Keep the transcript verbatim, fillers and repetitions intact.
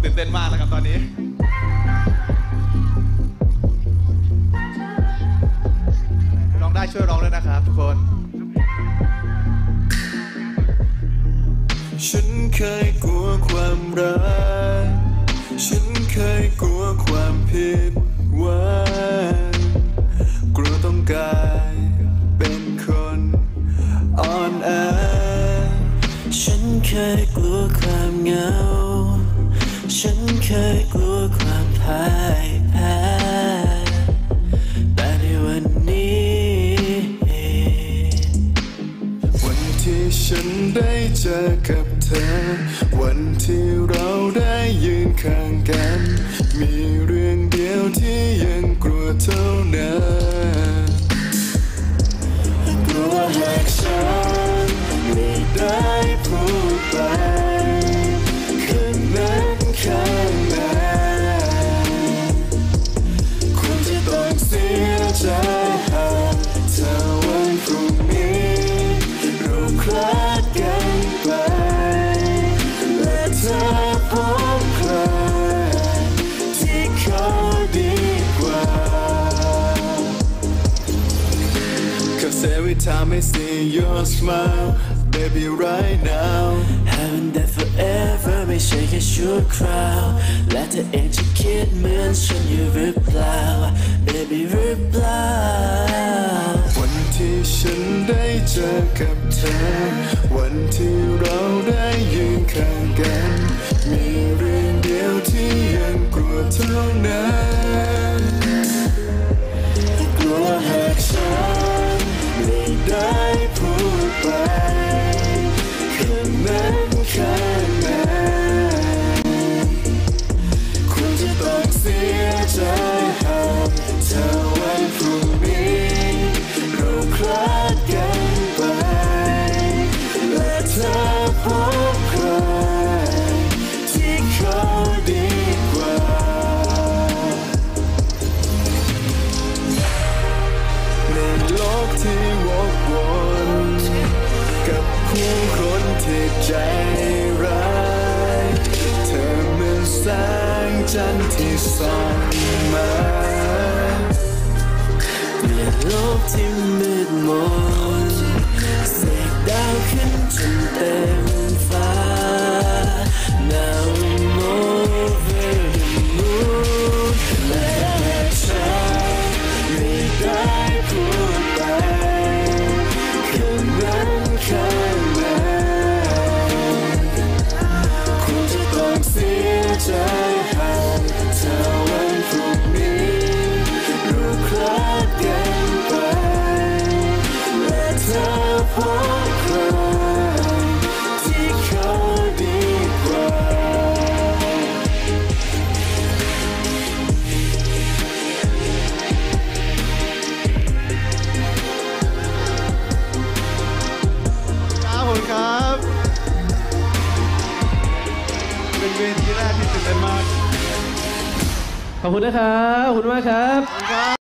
ตื่นเต้นมากแล้วครับตอนนี้ร้องได้ช่วยร้องด้วยนะครับทุกคนฉันเคยกลัวความรักฉันเคยกลัวความผิดหวังกลัวต้องกลายเป็นคนอ่อนแอฉันเคยกลัวความเหงาฉันเคยกลัวความพ่ายแพ้แต่ในวันนี้วันที่ฉันได้เจอกับเธอวันที่เราได้ยืนข้างกันมีเรื่องเดียวที่ยังกลัวเท่านั้นกลัวหากฉันไม่ได้พูดไปคืนนั้นข้างในคุณจะต้องเสียใจหากเธอวันพรุ่งนี้เราคลาดกันไปและเธอพบใครที่เขาดีกว่า Cause every time I see your smile baby right now Haven't that forever ไม่ใช่แค่ชั่วคราวและเธอเองจะคิดเหมือนฉันอยู่หรือเปล่า baby หรือเปล่าวันที่ฉันได้เจอกับเธอวันที่เราได้ยืนข้างกันมีเรื่องเดียวที่ยังกลัวเท่านั้นกลัวหากฉันไม่ได้พูดไปคืนนั้นข้างในคุณจะต้องเสียใจหากเธอวันพรุ่งนี้เราคลาดกันไปและเธอพบใครที่เขาดีกว่าในโลกที่วกวนกับผู้คนที่ใจร้ายเธอเหมือนแสงจันทร์ที่ส่องมาในโลกที่มืดมนเสกดาวขึ้นจนเต็มฟ้า Now I'm over the moon และหากฉันไม่ได้พูดไปคืนนั้นข้างในคุณจะต้องเสียใจหากเธอวันพรุ่งนี้เราคลาดกันไปและเธอพบใครที่เขาดีกว่าขอบคุณครับเป็นเวทีแรกที่ตื่นเต้นมากขอบคุณนะครับขอบคุณมากครับ